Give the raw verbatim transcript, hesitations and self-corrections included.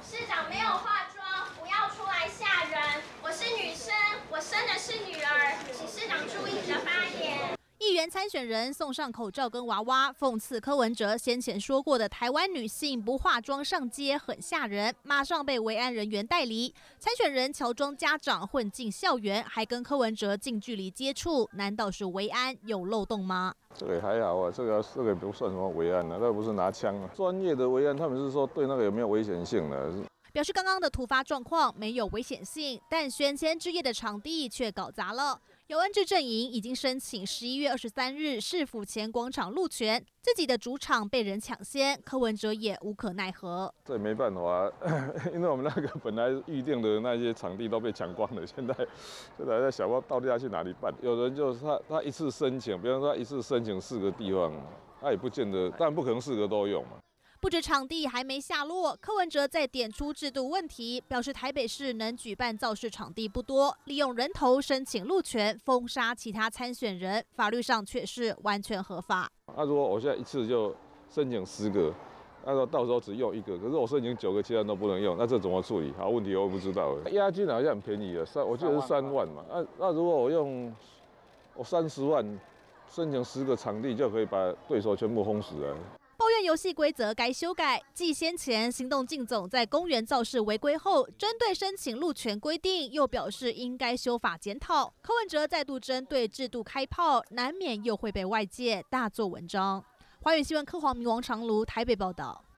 市长没有化妆，不要出来吓人。我是女生，我生的是女儿，请市长注意你的发言。 议员参选人送上口罩跟娃娃，讽刺柯文哲先前说过的台湾女性不化妆上街很吓人，马上被维安人员带离。参选人乔装家长混进校园，还跟柯文哲近距离接触，难道是维安有漏洞吗？ 这个还好啊，这个这个不算什么维安啊，那不是拿枪啊。专业的维安他们是说对那个有没有危险性的。 表示刚刚的突发状况没有危险性，但选前之夜的场地却搞砸了。有恩智阵营已经申请十一月二十三日市府前广场路权，自己的主场被人抢先，柯文哲也无可奈何。 这没办法，因为我们那个本来预定的那些场地都被抢光了，现在现在在想，到底要去哪里办？有人就是他他一次申请，比方说他一次申请四个地方，他也不见得，但不可能四个都用嘛。 不止场地还没下落，柯文哲再点出制度问题，表示台北市能举办造势场地不多，利用人头申请路权封杀其他参选人，法律上却是完全合法。 那、啊、如果我现在一次就申请十个，那说到时候只用一个，可是我申请九个，其他人都不能用，那这怎么处理？好问题我不知道。押金好像很便宜的，三我记得是三万嘛。那、啊、那如果我用我三十万申请十个场地，就可以把对手全部轰死了。 抱怨游戏规则该修改，继先前行动靳总在公园造势违规后，针对申请路权规定，又表示应该修法检讨。柯文哲再度针对制度开炮，难免又会被外界大做文章。华远新闻柯黄明、王长卢台北报道。